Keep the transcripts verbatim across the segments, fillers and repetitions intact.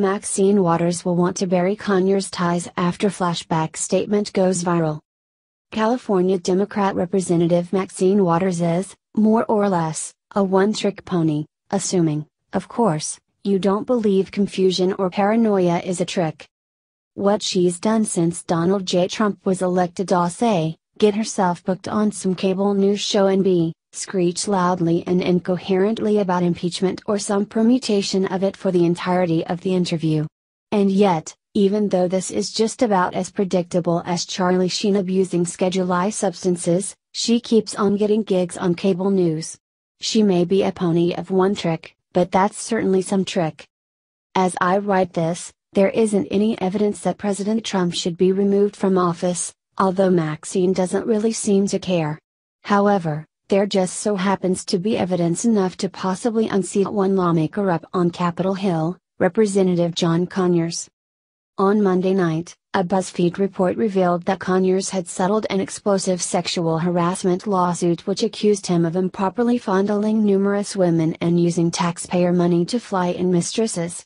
Maxine Waters will want to bury Conyers' ties after flashback statement goes viral. California Democrat Representative Maxine Waters is, more or less, a one-trick pony, assuming, of course, you don't believe confusion or paranoia is a trick. What she's done since Donald J. Trump was elected is A, get herself booked on some cable news show and B, screech loudly and incoherently about impeachment or some permutation of it for the entirety of the interview. And yet, even though this is just about as predictable as Charlie Sheen abusing Schedule I substances, she keeps on getting gigs on cable news. She may be a pony of one trick, but that's certainly some trick. As I write this, there isn't any evidence that President Trump should be removed from office, although Maxine doesn't really seem to care. However, there just so happens to be evidence enough to possibly unseat one lawmaker up on Capitol Hill, Representative John Conyers. On Monday night, a BuzzFeed report revealed that Conyers had settled an explosive sexual harassment lawsuit which accused him of improperly fondling numerous women and using taxpayer money to fly in mistresses.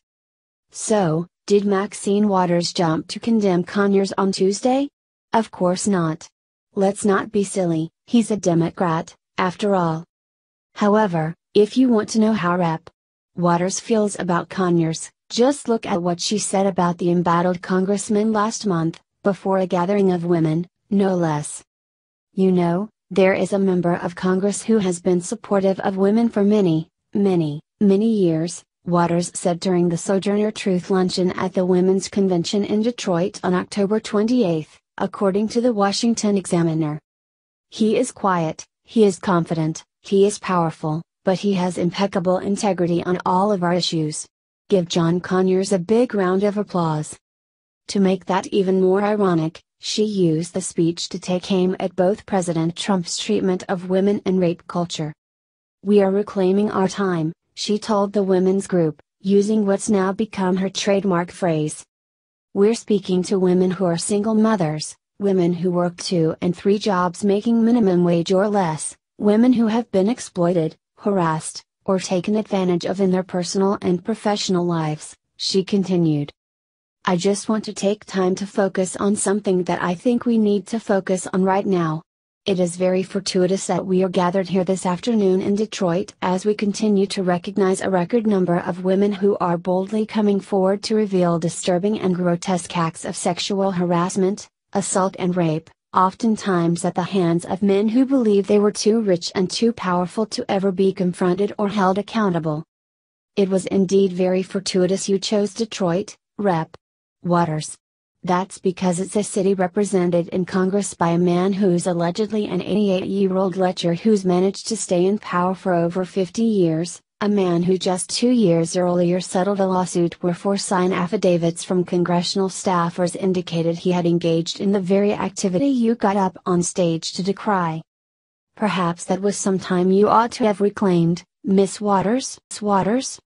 So, did Maxine Waters jump to condemn Conyers on Tuesday? Of course not. Let's not be silly, he's a Democrat, after all. However, if you want to know how Rep. Waters feels about Conyers, just look at what she said about the embattled congressman last month, before a gathering of women, no less. You know, there is a member of Congress who has been supportive of women for many, many, many years, Waters said during the Sojourner Truth Luncheon at the Women's Convention in Detroit on October twenty-eighth, according to the Washington Examiner. He is quiet, he is confident, he is powerful, but he has impeccable integrity on all of our issues. Give John Conyers a big round of applause. To make that even more ironic, she used the speech to take aim at both President Trump's treatment of women and rape culture. "We are reclaiming our time," she told the women's group, using what's now become her trademark phrase. "We're speaking to women who are single mothers, women who work two and three jobs making minimum wage or less, women who have been exploited, harassed, or taken advantage of in their personal and professional lives," she continued. "I just want to take time to focus on something that I think we need to focus on right now. It is very fortuitous that we are gathered here this afternoon in Detroit as we continue to recognize a record number of women who are boldly coming forward to reveal disturbing and grotesque acts of sexual harassment, assault and rape, oftentimes at the hands of men who believe they were too rich and too powerful to ever be confronted or held accountable. It was indeed very fortuitous you chose Detroit, Rep. Waters. That's because it's a city represented in Congress by a man who's allegedly an eighty-eight-year-old lecher who's managed to stay in power for over fifty years, a man who just two years earlier settled a lawsuit where four signed affidavits from congressional staffers indicated he had engaged in the very activity you got up on stage to decry. Perhaps that was some time you ought to have reclaimed, Miss Waters. Waters?